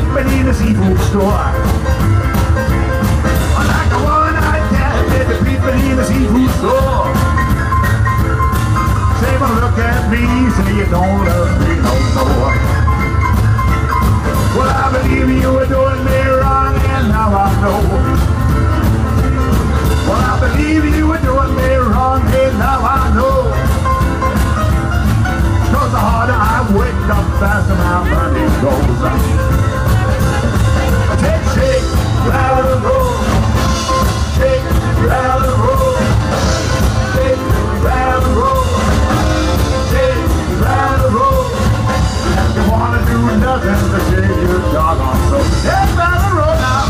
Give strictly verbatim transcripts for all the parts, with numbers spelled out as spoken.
people in the seafood store. Like a one-eyed cat with the people in the seafood store. Say, well, look at me, say you don't love me no more. Well, I believe you were doing me wrong, and now I know. Well, I believe you were doing me wrong, and now I know. Cause the harder I wake up, faster my money goes up. Take, shake, rattle, roll. Shake, rattle, roll. Shake, rattle, roll. Shake, rattle, roll. If you wanna do nothing but shake your doggone soul. Shake, rattle, roll now.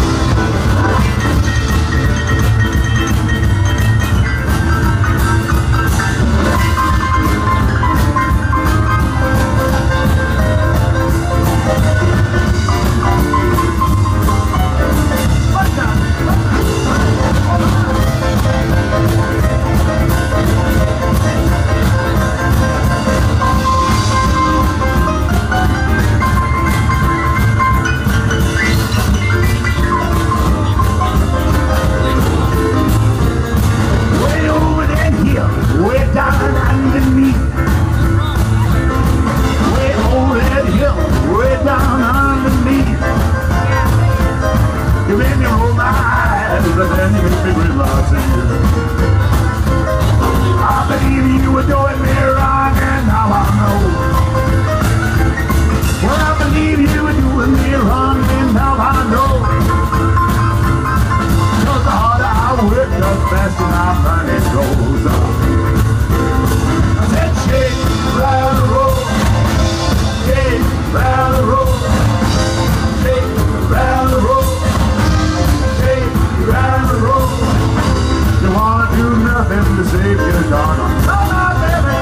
You made me roll my eyes, but then you made me realize it. I believe you were doing me wrong, and now I know. Well, I believe you were doing me wrong, and now I know. Cause the harder I work, the faster my money goes up. I said shake, rattle, roll. Shake, rattle, roll. Shake, rattle, roll. You wanna do nothing to save your doggone soul, baby.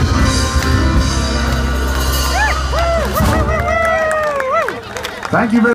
Thank you very much.